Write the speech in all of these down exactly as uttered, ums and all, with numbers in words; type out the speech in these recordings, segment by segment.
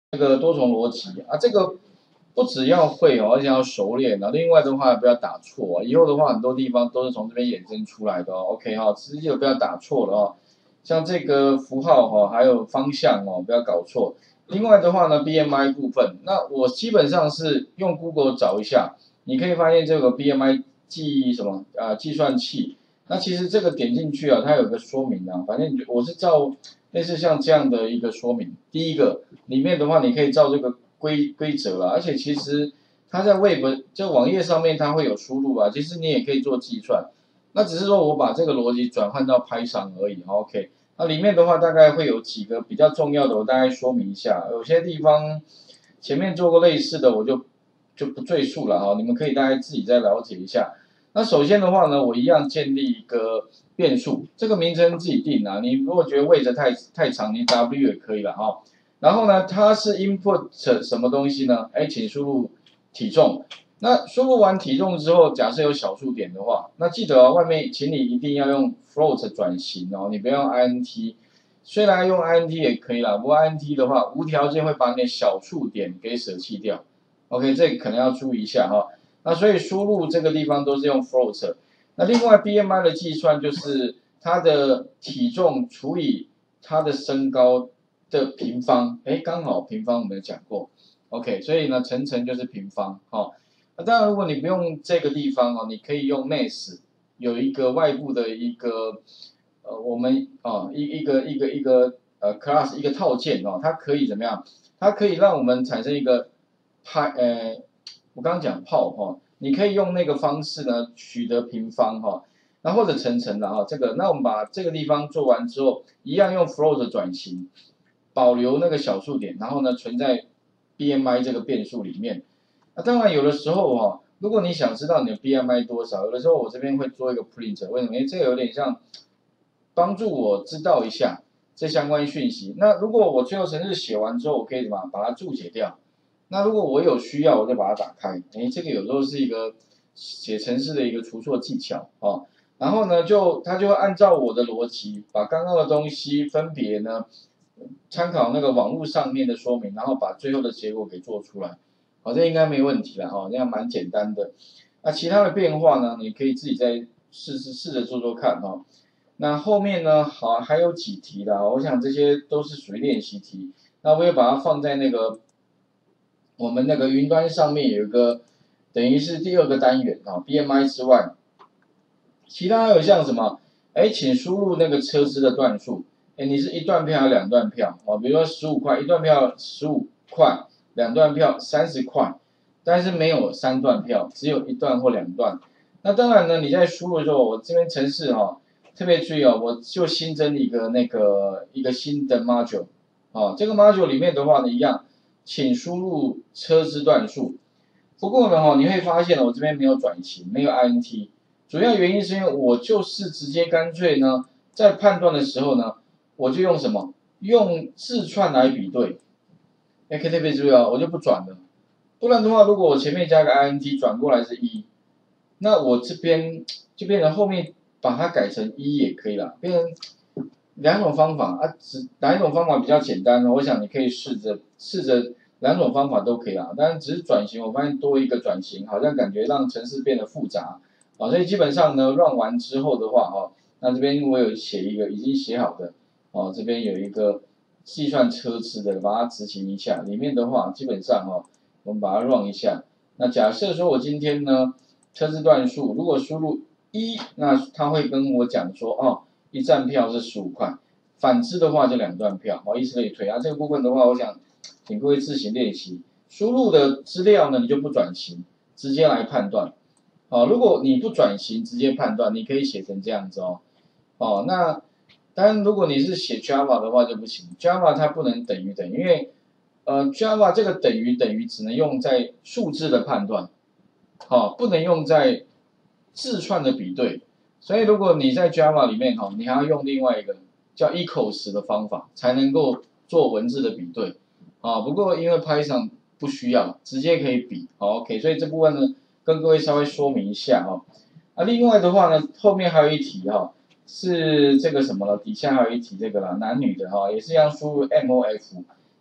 这个多重逻辑啊，这个不只要会哦，而且要熟练啊。另外的话，不要打错、啊，以后的话很多地方都是从这边衍生出来的哦。OK 哈、哦，直接不要打错了哦。像这个符号哈、哦，还有方向哦，不要搞错。另外的话呢，B M I 部分，那我基本上是用 Google 找一下，你可以发现这个 B M I 计什么啊计算器。那其实这个点进去啊，它有个说明啊，反正我是照类似像这样的一个说明。第一个里面的话，你可以照这个规规则啦，而且其实它在 Web 这网页上面它会有输入啊，其实你也可以做计算。那只是说我把这个逻辑转换到 Python 而已 ，OK。那里面的话大概会有几个比较重要的，我大概说明一下。有些地方前面做过类似的，我就就不赘述了哈，你们可以大概自己再了解一下。那首先的话呢，我一样建立一个变数，这个名称自己定啊。你如果觉得位置太太长，你 W 也可以了哈。然后呢，它是 input 什么东西呢？哎，请输入体重。那输入完体重之后，假设有小数点的话，那记得哦，外面请你一定要用 float 转型哦，你不要用 int。虽然用 int 也可以啦，不过 int 的话，无条件会把你的小数点给舍弃掉。OK， 这个可能要注意一下哈。那所以输入这个地方都是用 float。那另外 B M I 的计算就是它的体重除以它的身高的平方，哎，刚好平方我们有讲过 ，OK， 所以呢，乘乘就是平方，哦。那当然，如果你不用这个地方哦，你可以用 math， 有一个外部的一个呃，我们哦一一个一个一个呃 class 一个套件哦，它可以怎么样？它可以让我们产生一个派呃，我刚刚讲泡哈、哦，你可以用那个方式呢取得平方哈、哦。那或者乘乘的哈，这个，那我们把这个地方做完之后，一样用 float 转型，保留那个小数点，然后呢存在 B M I 这个变数里面。那当然有的时候哈，如果你想知道你的 B M I 多少，有的时候我这边会做一个 print， 为什么？因为这个有点像帮助我知道一下这相关讯息。那如果我最后程式写完之后，我可以怎么把它注解掉？那如果我有需要，我就把它打开。哎，这个有时候是一个写程式的一个除错技巧哦。然后呢，就它就会按照我的逻辑，把刚刚的东西分别呢，参考那个网络上面的说明，然后把最后的结果给做出来。好，这应该没问题了哈，这样蛮简单的。那其他的变化呢，你可以自己再试试试着做做看哈。那后面呢，好还有几题的，我想这些都是属于练习题。那我也把它放在那个我们那个云端上面有一个，等于是第二个单元啊 ，B M I 之外。其他还有像什么？哎，请输入那个车资的段数。哎，你是一段票还是两段票？哦，比如说十五块，一段票十五块，两段票三十块，但是没有三段票，只有一段或两段。那当然呢，你在输入的时候，我这边程式哈、哦，特别注意哦，我就新增一个那个一个新的 module， 哦，这个 module 里面的话呢，一样，请输入车资段数。不过呢，哈，你会发现我这边没有转型，没有 int。主要原因是因为我就是直接干脆呢，在判断的时候呢，我就用什么？用字串来比对。哎，可以特别注意哦，我就不转了。不然的话，如果我前面加个 int 转过来是一，那我这边就变成后面把它改成一也可以了，变成两种方法啊，只哪一种方法比较简单呢？我想你可以试着试着两种方法都可以啦。但是只是转型，我发现多一个转型，好像感觉让程式变得复杂。啊，所以基本上呢，run 完之后的话，哈，那这边我有写一个已经写好的，哦，这边有一个计算车资的，把它执行一下。里面的话，基本上哦，我们把它 run 一下。那假设说我今天呢，车资段数如果输入一，那它会跟我讲说，哦，一站票是十五块。反之的话就两段票，哦，以此类推啊。这个部分的话，我想请各位自行练习。输入的资料呢，你就不转型，直接来判断。哦，如果你不转型直接判断，你可以写成这样子哦。哦，那当然如果你是写 Java 的话就不行 ，Java 它不能等于等于，因为呃 Java 这个等于等于只能用在数字的判断，好、哦，不能用在字串的比对。所以如果你在 Java 里面哈、哦，你还要用另外一个叫 equals 的方法，才能够做文字的比对。啊、哦，不过因为 Python 不需要，直接可以比。好 ，OK， 所以这部分呢。跟各位稍微说明一下哈、哦，啊，另外的话呢，后面还有一题哈、哦，是这个什么了？底下还有一题这个啦，男女的哈、哦，也是一样输入 M O F。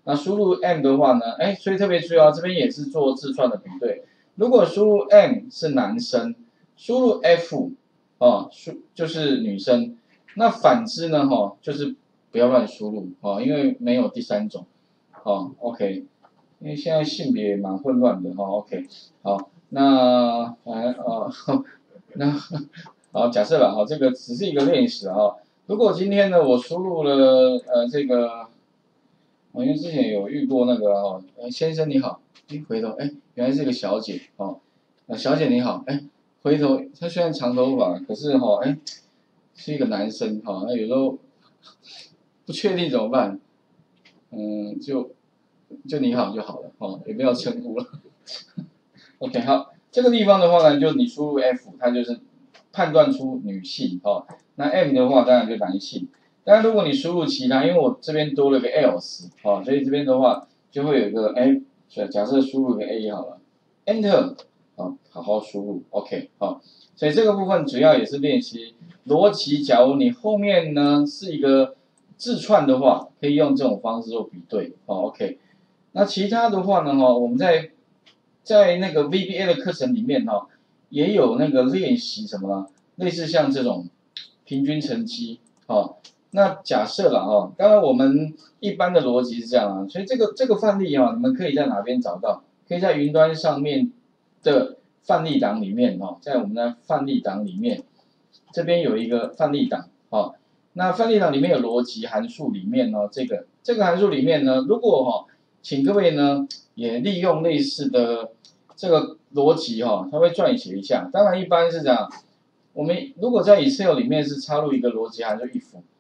那输入 M 的话呢，哎，所以特别注意哦，这边也是做字串的比对。如果输入 M 是男生，输入 F 哦，输就是女生。那反之呢，哈、哦，就是不要乱输入哦，因为没有第三种。哦 ，OK， 因为现在性别蛮混乱的哈、哦、，OK， 好，那来呃，那好，假设了哈，这个只是一个练习啊。如果今天呢，我输入了呃这个。我因为之前有遇过那个哦，先生你好，一回头哎，原来是个小姐哦，啊小姐你好，哎，回头他虽然长头发，可是哈、哦、哎是一个男生哈、哦，那有时候不确定怎么办，嗯就就你好就好了哦，也不要称呼了。OK 好，这个地方的话呢，就你输入 F， 它就是判断出女性哦，那 M 的话当然就男性。但如果你输入其他，因为我这边多了个 else 哦，所以这边的话就会有一个哎，假设输入个 A 好了 ，Enter 好，好好输入 OK 好，所以这个部分主要也是练习逻辑。假如你后面呢是一个字串的话，可以用这种方式做比对哦 OK。那其他的话呢哈，我们在在那个 V B A 的课程里面哈，也有那个练习什么呢？类似像这种平均乘积哦。那假设了哈，当然我们一般的逻辑是这样啊，所以这个这个范例啊，你们可以在哪边找到？可以在云端上面的范例档里面哈，在我们的范例档里面，这边有一个范例档哦。那范例档里面有逻辑函数里面呢，这个这个函数里面呢，如果哈，请各位呢也利用类似的这个逻辑哈，它会撰写一下。当然一般是这样，我们如果在 Excel 里面是插入一个逻辑函数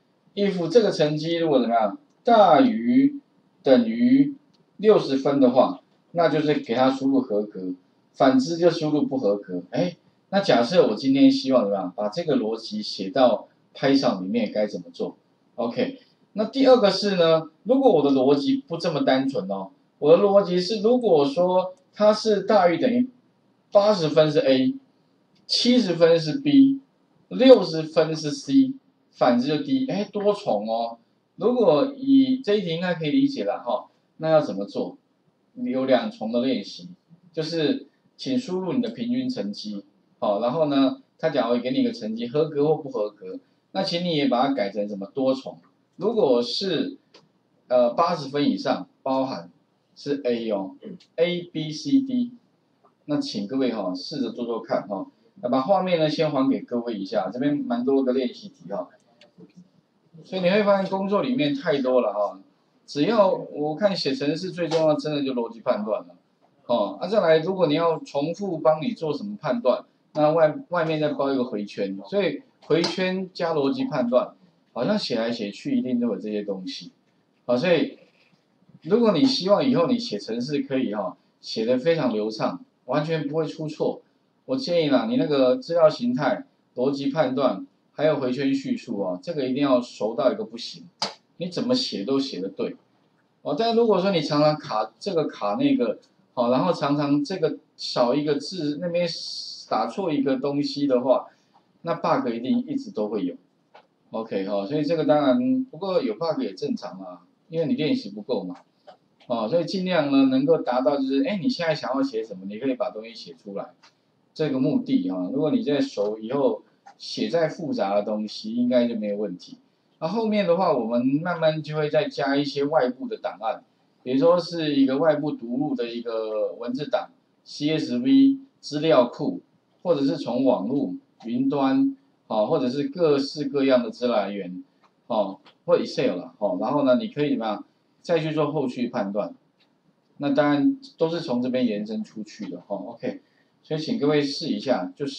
if。if 这个成绩如果怎么样大于等于六十分的话，那就是给它输入合格，反之就输入不合格。哎，那假设我今天希望怎么样把这个逻辑写到 Python 里面该怎么做 ？OK， 那第二个是呢，如果我的逻辑不这么单纯哦，我的逻辑是如果说它是大于等于八十分是 A， 七十分是 B， 六十分是 C。反之就 D， 哎，多重哦。如果以这一题应该可以理解了哈，那要怎么做？有两重的练习，就是请输入你的平均成绩，好，然后呢，他假如给你一个成绩，合格或不合格，那请你也把它改成什么多重。如果是呃八十分以上，包含是 A 哦 ，A B C D， 那请各位哈、哦、试着做做看哈、哦。那把画面呢先还给各位一下，这边蛮多个练习题哈、哦。所以你会发现工作里面太多了哈，只要我看写程式最重要，真的就逻辑判断了，哦，啊再来，如果你要重复帮你做什么判断，那外外面再包一个回圈，所以回圈加逻辑判断，好像写来写去一定都有这些东西，好，所以如果你希望以后你写程式可以哈写得非常流畅，完全不会出错，我建议啦，你那个资料形态、逻辑判断。还有回圈叙述啊，这个一定要熟到一个不行，你怎么写都写得对，哦。但如果说你常常卡这个卡那个，好，然后常常这个少一个字，那边打错一个东西的话，那 bug 一定一直都会有。OK 哈、哦，所以这个当然，不过有 bug 也正常啊，因为你练习不够嘛，哦，所以尽量呢能够达到就是，哎，你现在想要写什么，你可以把东西写出来，这个目的哈、哦，如果你在熟以后。写再复杂的东西应该就没有问题。那后面的话，我们慢慢就会再加一些外部的档案，比如说是一个外部读入的一个文字档 C S V 资料库，或者是从网络、云端，哦，或者是各式各样的资来源，哦，或 Excel 了，哦，然后呢，你可以怎么样再去做后续判断？那当然都是从这边延伸出去的，哦 ，OK， 所以请各位试一下，就是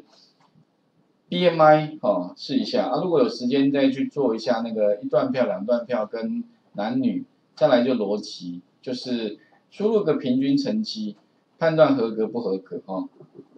。B M I 哦，试一下啊！如果有时间再去做一下那个一段票、两段票跟男女，再来就逻辑，就是输入个平均成绩，判断合格不合格哦。